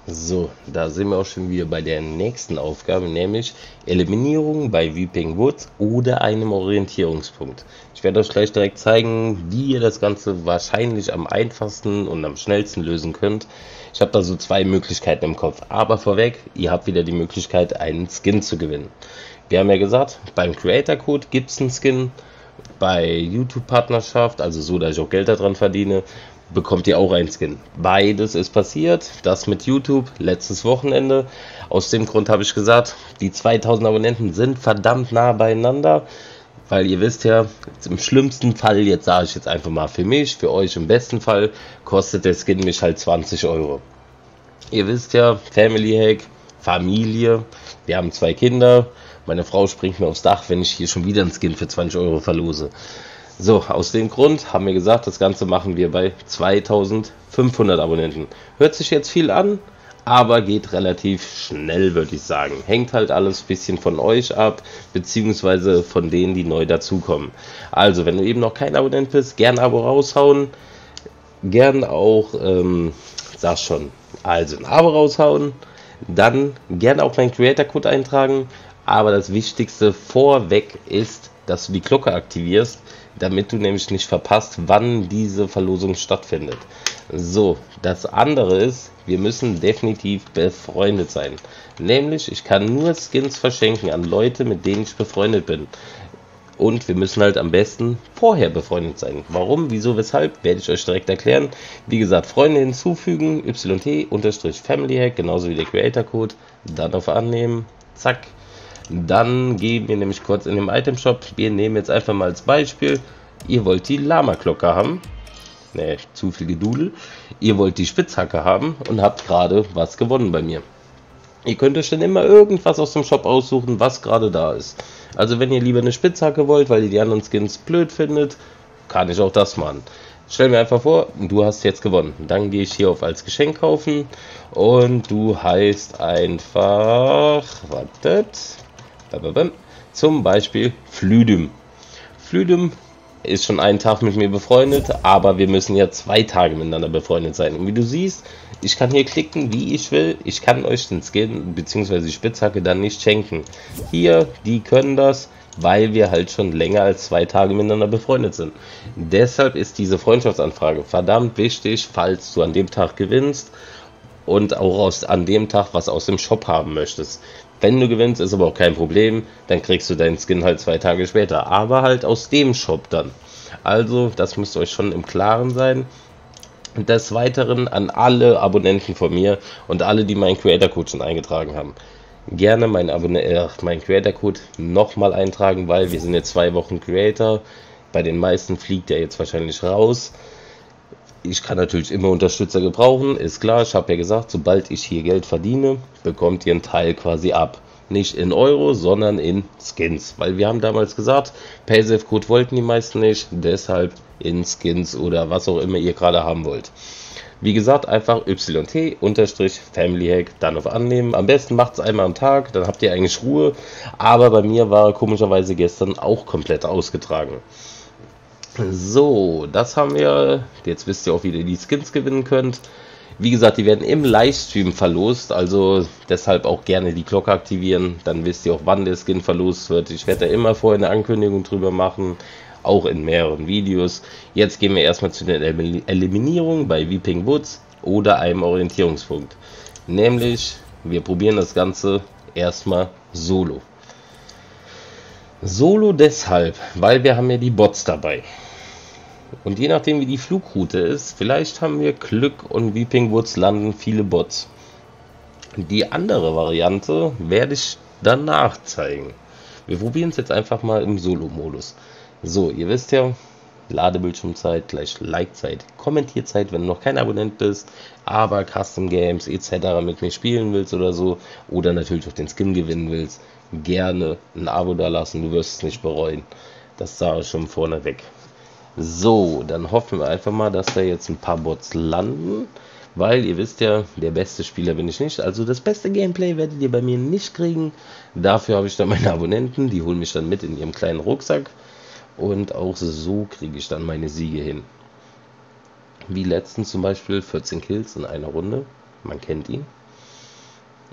So, da sind wir auch schon wieder bei der nächsten Aufgabe, nämlich Eliminierung bei Weeping Woods oder einem Orientierungspunkt. Ich werde euch gleich direkt zeigen, wie ihr das Ganze wahrscheinlich am einfachsten und am schnellsten lösen könnt. Ich habe da so zwei Möglichkeiten im Kopf. Aber vorweg, ihr habt wieder die Möglichkeit, einen Skin zu gewinnen. Wir haben ja gesagt, beim Creator Code gibt es einen Skin. Bei YouTube-Partnerschaft, also so, dass ich auch Geld daran verdiene, bekommt ihr auch einen Skin. Beides ist passiert, das mit YouTube letztes Wochenende. Aus dem Grund habe ich gesagt, die 2000 Abonnenten sind verdammt nah beieinander, weil ihr wisst ja, im schlimmsten Fall, jetzt sage ich jetzt einfach mal für mich, für euch im besten Fall, kostet der Skin mich halt 20 Euro. Ihr wisst ja, Family Hack, Familie, wir haben zwei Kinder, meine Frau springt mir aufs Dach, wenn ich hier schon wieder einen Skin für 20 Euro verlose. So, aus dem Grund haben wir gesagt, das Ganze machen wir bei 2500 Abonnenten. Hört sich jetzt viel an, aber geht relativ schnell, würde ich sagen. Hängt halt alles ein bisschen von euch ab, beziehungsweise von denen, die neu dazukommen. Also, wenn du eben noch kein Abonnent bist, gern ein Abo raushauen. Gern auch, sag schon, also ein Abo raushauen. Dann gerne auch meinen Creator-Code eintragen. Aber das Wichtigste vorweg ist, dass du die Glocke aktivierst, damit du nämlich nicht verpasst, wann diese Verlosung stattfindet. So, das andere ist, wir müssen definitiv befreundet sein. Nämlich, ich kann nur Skins verschenken an Leute, mit denen ich befreundet bin. Und wir müssen halt am besten vorher befreundet sein. Warum, wieso, weshalb, werde ich euch direkt erklären. Wie gesagt, Freunde hinzufügen, YT-Family-Hack, genauso wie der Creator-Code. Dann auf Annehmen, zack. Dann gehen wir nämlich kurz in den Item-Shop. Wir nehmen jetzt einfach mal als Beispiel, ihr wollt die Lama-Glocke haben. Ne, zu viel Gedudel. Ihr wollt die Spitzhacke haben und habt gerade was gewonnen bei mir. Ihr könnt euch dann immer irgendwas aus dem Shop aussuchen, was gerade da ist. Also wenn ihr lieber eine Spitzhacke wollt, weil ihr die anderen Skins blöd findet, kann ich auch das machen. Stell mir einfach vor, du hast jetzt gewonnen. Dann gehe ich hier auf als Geschenk kaufen und du heißt einfach, wartet, zum Beispiel Flüdüm. Flüdüm ist schon einen Tag mit mir befreundet, aber wir müssen ja 2 Tage miteinander befreundet sein. Und wie du siehst, ich kann hier klicken, wie ich will. Ich kann euch den Skin bzw. die Spitzhacke dann nicht schenken. Hier, die können das, weil wir halt schon länger als 2 Tage miteinander befreundet sind. Deshalb ist diese Freundschaftsanfrage verdammt wichtig, falls du an dem Tag gewinnst und auch an dem Tag was aus dem Shop haben möchtest. Wenn du gewinnst, ist aber auch kein Problem, dann kriegst du deinen Skin halt 2 Tage später, aber halt aus dem Shop dann. Also, das müsst ihr euch schon im Klaren sein. Des Weiteren an alle Abonnenten von mir und alle, die meinen Creator-Code schon eingetragen haben. Gerne meinen Creator-Code nochmal eintragen, weil wir sind jetzt 2 Wochen Creator. Bei den meisten fliegt der jetzt wahrscheinlich raus. Ich kann natürlich immer Unterstützer gebrauchen, ist klar. Ich habe ja gesagt, sobald ich hier Geld verdiene, bekommt ihr einen Teil quasi ab. Nicht in Euro, sondern in Skins. Weil wir haben damals gesagt, PaySafe-Code wollten die meisten nicht, deshalb in Skins oder was auch immer ihr gerade haben wollt. Wie gesagt, einfach YT-Family-Hack, dann auf Annehmen. Am besten macht es einmal am Tag, dann habt ihr eigentlich Ruhe. Aber bei mir war komischerweise gestern auch komplett ausgetragen. So, das haben wir. Jetzt wisst ihr auch, wie ihr die Skins gewinnen könnt. Wie gesagt, die werden im Livestream verlost, also deshalb auch gerne die Glocke aktivieren. Dann wisst ihr auch, wann der Skin verlost wird. Ich werde da immer vorher eine Ankündigung drüber machen, auch in mehreren Videos. Jetzt gehen wir erstmal zu der Eliminierung bei Weeping Woods oder einem Orientierungspunkt. Nämlich, wir probieren das Ganze erstmal solo. Solo deshalb, weil wir haben ja die Bots dabei. Und je nachdem wie die Flugroute ist, vielleicht haben wir Glück und Weeping Woods landen viele Bots. Die andere Variante werde ich danach zeigen. Wir probieren es jetzt einfach mal im Solo-Modus. So, ihr wisst ja, Ladebildschirmzeit gleich Like-Zeit, Kommentierzeit, wenn du noch kein Abonnent bist, aber Custom Games etc. mit mir spielen willst oder so, oder natürlich auch den Skin gewinnen willst, gerne ein Abo da lassen, du wirst es nicht bereuen. Das sage ich schon vorneweg. So, dann hoffen wir einfach mal, dass da jetzt ein paar Bots landen, weil ihr wisst ja, der beste Spieler bin ich nicht, also das beste Gameplay werdet ihr bei mir nicht kriegen. Dafür habe ich dann meine Abonnenten, die holen mich dann mit in ihrem kleinen Rucksack und auch so kriege ich dann meine Siege hin. Wie letztens zum Beispiel 14 Kills in einer Runde, man kennt ihn.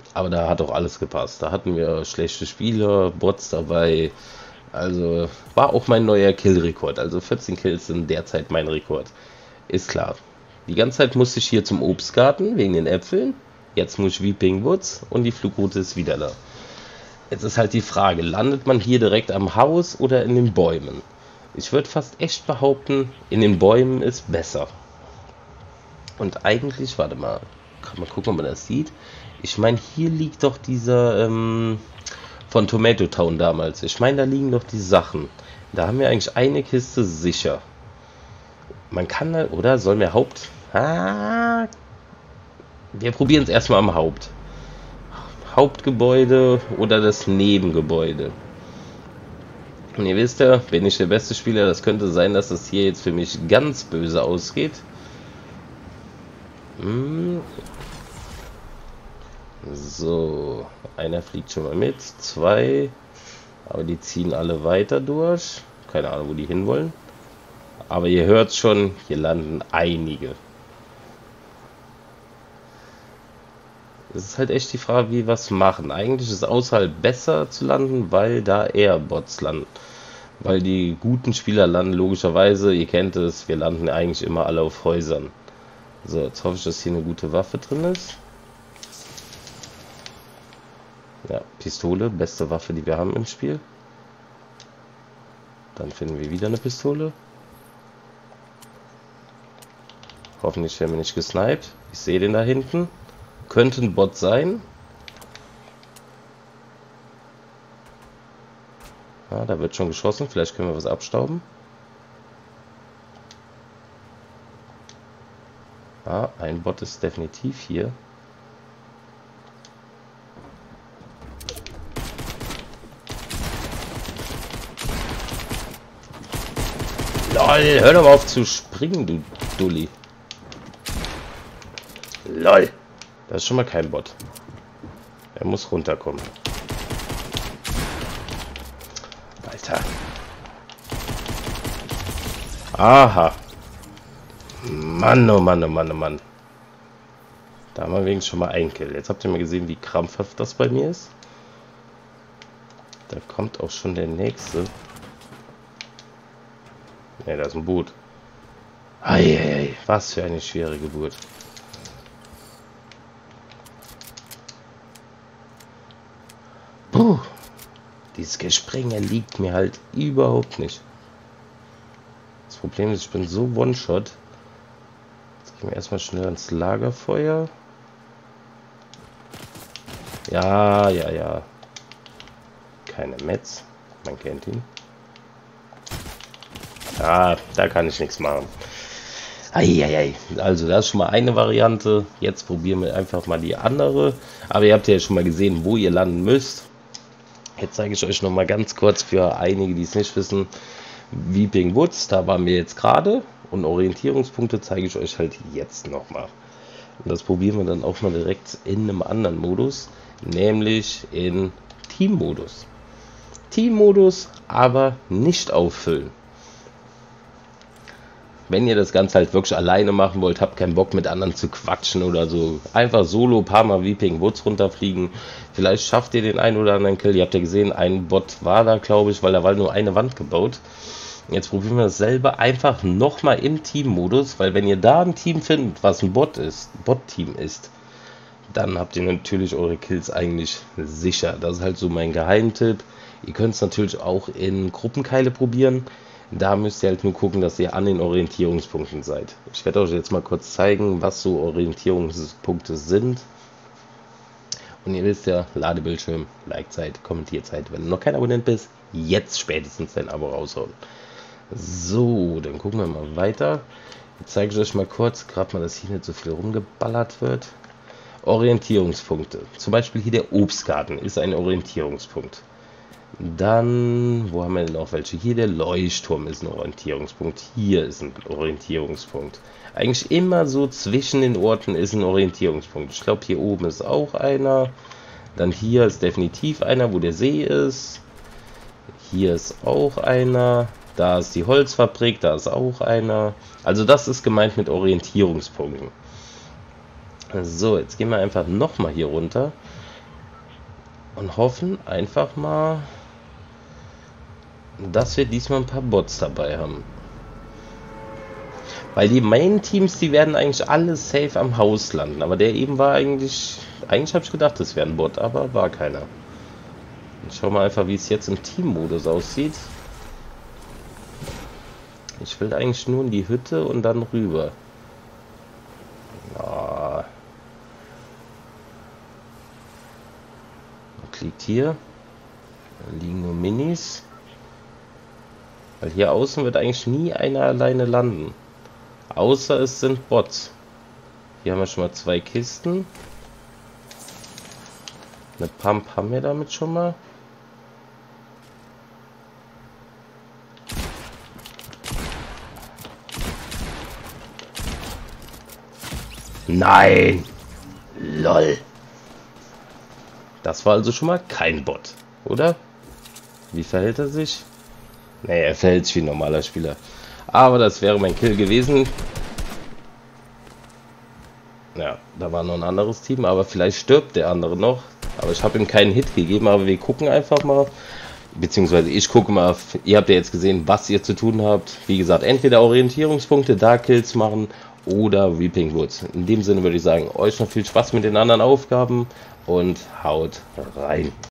Aber da hat auch alles gepasst. Da hatten wir schlechte Spieler, Bots dabei. Also war auch mein neuer Kill-Rekord. Also 14 Kills sind derzeit mein Rekord. Ist klar. Die ganze Zeit musste ich hier zum Obstgarten wegen den Äpfeln. Jetzt muss ich Weeping Woods und die Flugroute ist wieder da. Jetzt ist halt die Frage, landet man hier direkt am Haus oder in den Bäumen? Ich würde fast echt behaupten, in den Bäumen ist besser. Und eigentlich, warte mal, kann man gucken, ob man das sieht. Ich meine, hier liegt doch dieser von Tomato Town damals. Ich meine, da liegen doch die Sachen. Da haben wir eigentlich eine Kiste sicher. Man kann da, oder? Sollen wir Haupt... Ah, wir probieren es erstmal am Hauptgebäude oder das Nebengebäude. Und ihr wisst ja, bin ich der beste Spieler, das könnte sein, dass das hier jetzt für mich ganz böse ausgeht. So, einer fliegt schon mal mit, 2, aber die ziehen alle weiter durch. Keine Ahnung, wo die hinwollen. Aber ihr hört schon, hier landen einige. Es ist halt echt die Frage, wie wir was machen. Eigentlich ist es außerhalb besser zu landen, weil da eher Bots landen. Weil die guten Spieler landen logischerweise, ihr kennt es, wir landen eigentlich immer alle auf Häusern. So, jetzt hoffe ich, dass hier eine gute Waffe drin ist. Ja, Pistole, beste Waffe, die wir haben im Spiel. Dann finden wir wieder eine Pistole. Hoffentlich werden wir nicht gesniped. Ich sehe den da hinten. Könnte ein Bot sein. Ja, da wird schon geschossen. Vielleicht können wir was abstauben. Ah, ein Bot ist definitiv hier. LOL, hör doch mal auf zu springen, du Dulli. LOL. Das ist schon mal kein Bot. Er muss runterkommen. Alter. Aha. Mann, oh Mann, oh Mann, oh Mann. Da haben wir wenigstens schon mal einen Kill. Jetzt habt ihr mal gesehen, wie krampfhaft das bei mir ist. Da kommt auch schon der nächste. Ne, da ist ein Boot. Eieiei, was für eine schwere Geburt. Puh, dieses Gespräng liegt mir halt überhaupt nicht. Das Problem ist, ich bin so One-Shot. Jetzt gehen wir erstmal schnell ans Lagerfeuer. Ja, ja, ja. Keine Metz. Man kennt ihn. Ja, da kann ich nichts machen. Eieiei. Also das ist schon mal eine Variante. Jetzt probieren wir einfach mal die andere. Aber ihr habt ja schon mal gesehen, wo ihr landen müsst. Jetzt zeige ich euch noch mal ganz kurz für einige, die es nicht wissen. Weeping Woods, da waren wir jetzt gerade. Und Orientierungspunkte zeige ich euch halt jetzt noch mal. Und das probieren wir dann auch mal direkt in einem anderen Modus. Nämlich in Teammodus. Teammodus, aber nicht auffüllen. Wenn ihr das Ganze halt wirklich alleine machen wollt, habt keinen Bock mit anderen zu quatschen oder so, einfach solo ein paar Mal Weeping Woods runterfliegen. Vielleicht schafft ihr den einen oder anderen Kill. Ihr habt ja gesehen, ein Bot war da, glaube ich, weil da war nur eine Wand gebaut. Jetzt probieren wir dasselbe einfach nochmal im Teammodus, weil wenn ihr da ein Team findet, was ein Bot-Team ist, dann habt ihr natürlich eure Kills eigentlich sicher. Das ist halt so mein Geheimtipp. Ihr könnt es natürlich auch in Gruppenkeile probieren. Da müsst ihr halt nur gucken, dass ihr an den Orientierungspunkten seid. Ich werde euch jetzt mal kurz zeigen, was so Orientierungspunkte sind. Und ihr wisst ja, Ladebildschirm, Like-Zeit, Kommentierzeit. Wenn du noch kein Abonnent bist, jetzt spätestens dein Abo rausholen. So, dann gucken wir mal weiter. Jetzt zeige ich euch mal kurz, gerade mal, dass hier nicht so viel rumgeballert wird. Orientierungspunkte. Zum Beispiel hier der Obstgarten ist ein Orientierungspunkt. Dann, wo haben wir denn noch welche? Hier der Leuchtturm ist ein Orientierungspunkt. Hier ist ein Orientierungspunkt. Eigentlich immer so zwischen den Orten ist ein Orientierungspunkt. Ich glaube, hier oben ist auch einer. Dann hier ist definitiv einer, wo der See ist. Hier ist auch einer. Da ist die Holzfabrik, da ist auch einer. Also das ist gemeint mit Orientierungspunkten. So, jetzt gehen wir einfach nochmal hier runter. Und hoffen einfach mal, dass wir diesmal ein paar Bots dabei haben. Weil die Main-Teams, die werden eigentlich alle safe am Haus landen. Aber der eben war eigentlich... Eigentlich habe ich gedacht, das wäre ein Bot, aber war keiner. Ich schau mal einfach, wie es jetzt im Teammodus aussieht. Ich will eigentlich nur in die Hütte und dann rüber. Ja. Was liegt hier? Da liegen nur Minis. Weil hier außen wird eigentlich nie einer alleine landen. Außer es sind Bots. Hier haben wir schon mal 2 Kisten. Eine Pump haben wir damit schon mal. Nein! LOL! Das war also schon mal kein Bot, oder? Wie verhält er sich? Nee, er verhält sich wie ein normaler Spieler. Aber das wäre mein Kill gewesen. Ja, da war noch ein anderes Team, aber vielleicht stirbt der andere noch. Aber ich habe ihm keinen Hit gegeben, aber wir gucken einfach mal. Beziehungsweise ich gucke mal, ihr habt ja jetzt gesehen, was ihr zu tun habt. Wie gesagt, entweder Orientierungspunkte, da Kills machen oder Weeping Woods. In dem Sinne würde ich sagen, euch noch viel Spaß mit den anderen Aufgaben und haut rein.